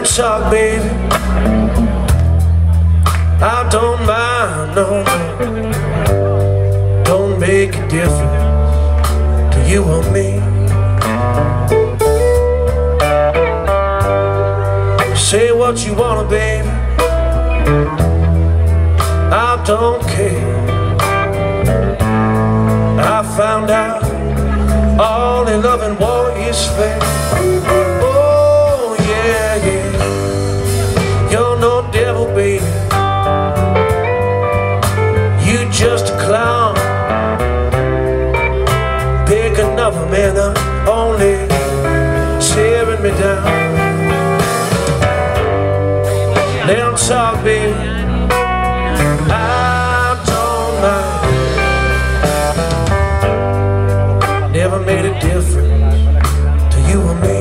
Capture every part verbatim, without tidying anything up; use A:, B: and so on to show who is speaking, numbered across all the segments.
A: talk, baby. I don't mind, no, no. Don't make a difference to you or me. Say what you wanna, baby, I don't care. I found out all in love and war is fair. Oh yeah, yeah. You're no devil, baby, you just a clown. Pick another man up, only tearing me down. Let 'em talk, baby, I don't mind. Never made a difference to you or me.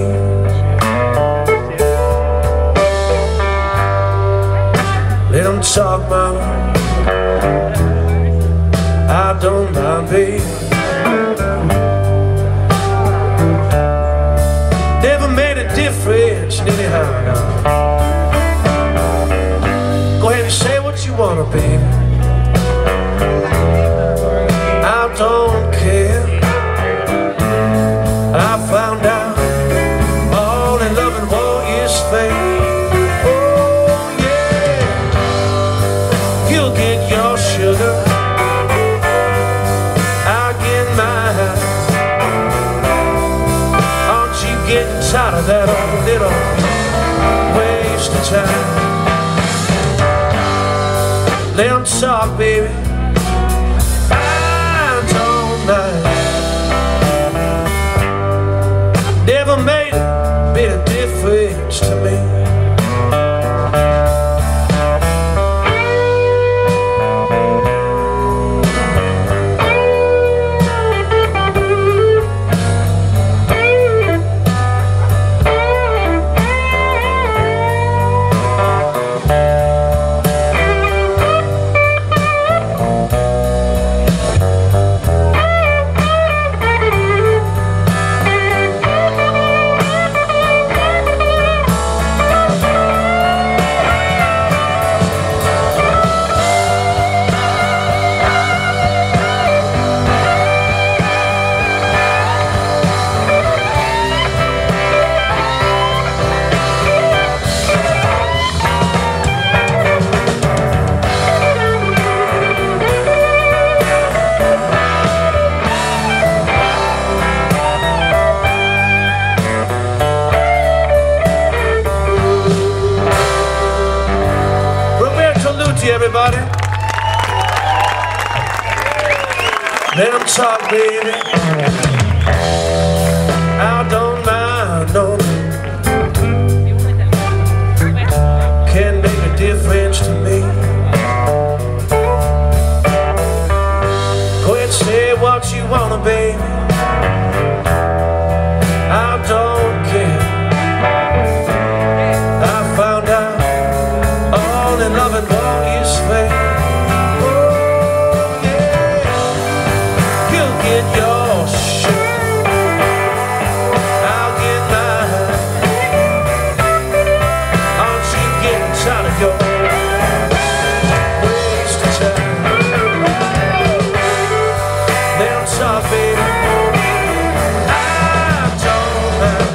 A: Let 'em talk, mama, I don't mind, baby. Never made a difference anyhow. Go ahead and say what you wanna, baby, I don't care. I found out all in love and war is fake. Oh yeah, you'll get your sugar, I'll get mine. Aren't you getting tired of that old little waste of time? Let 'em talk, baby, I don't mind. Never made a bit of difference to me. Everybody, let 'em talk, baby, I don't mind, no. Can make a difference to me. Go ahead and say what you wanna, baby, I don't care. I found out all in love and war is fake. Oh yeah, you'll get your share, I'll get mine. Aren't you getting tired of your waste of time? Let 'em talk, baby, I don't mind.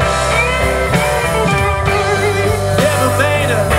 A: Never made a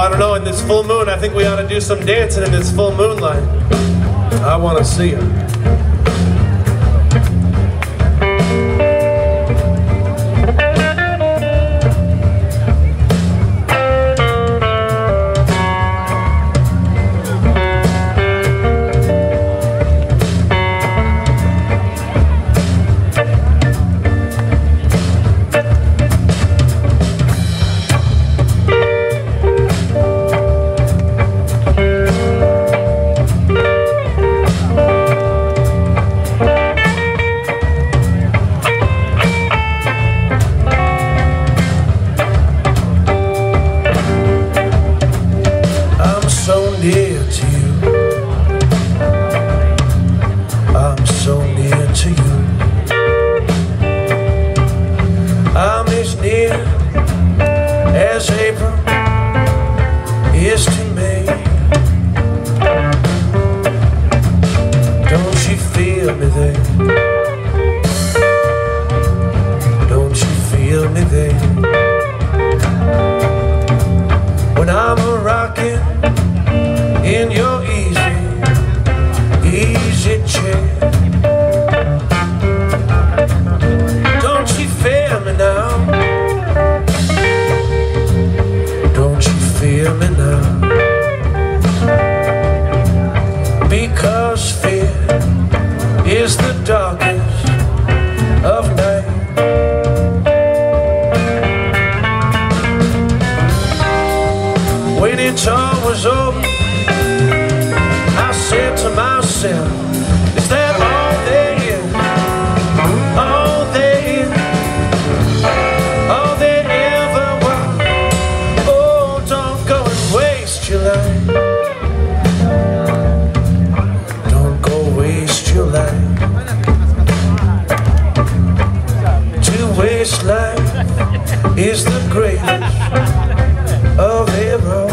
A: I don't know, in this full moon, I think we ought to do some dancing in this full moonlight. I want to see it. Near to you, I'm so near to you. I'm as near as April is to May. Don't you feel me there? Don't you feel me there? When I'm a rockin' in your easy, easy chair. Don't you feel me now? Don't you feel me now? Because fear is the darkest of night. When it all was over, I said to myself, is that all there is? All there is? All there ever was? Oh, don't go and waste your life. Don't go waste your life. To waste life is the greatest of ever.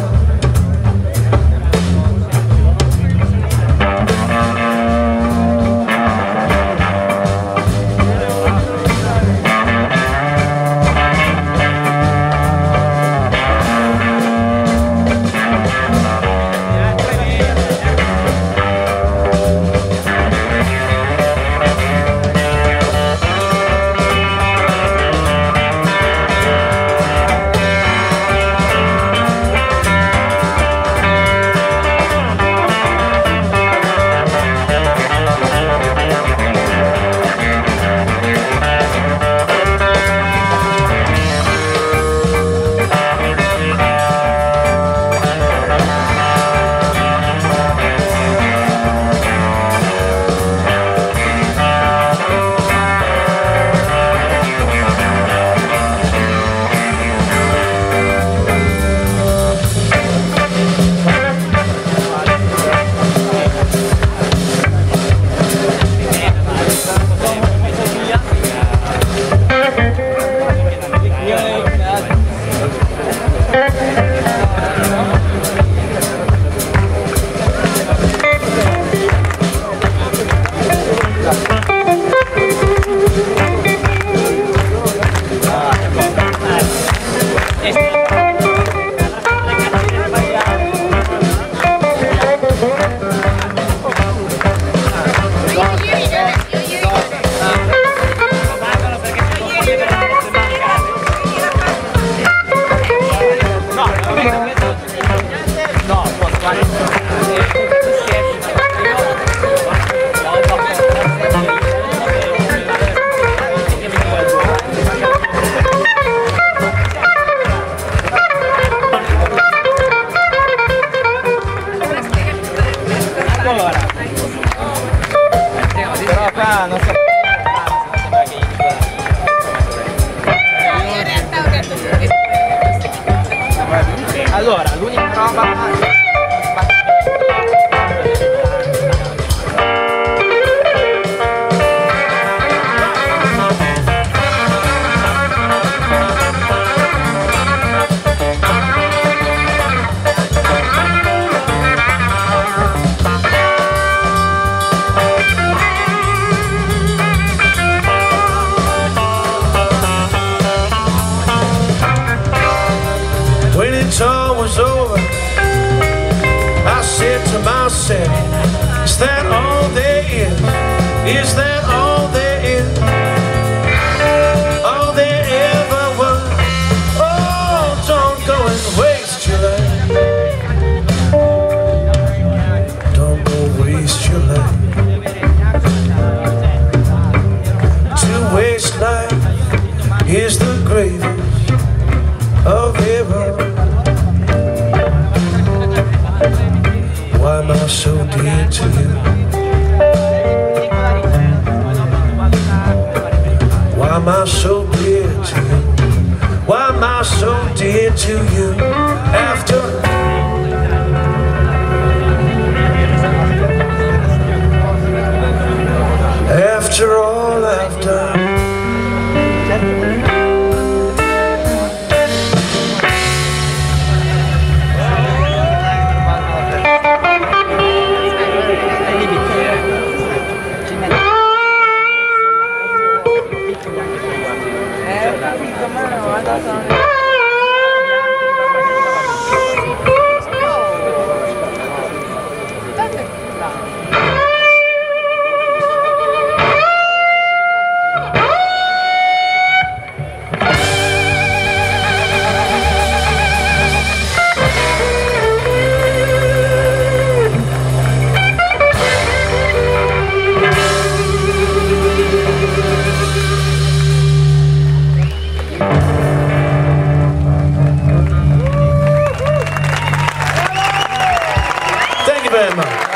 A: was over, I said to myself, is that all there is? Is that all there is? All there ever was? Oh, don't go and waste your life. Don't go waste your life. To waste life is the gravest of heaven. Why am I so dear to you? Why am I so dear to you? Why am I so dear to you? After After all I've done. Thank you very much.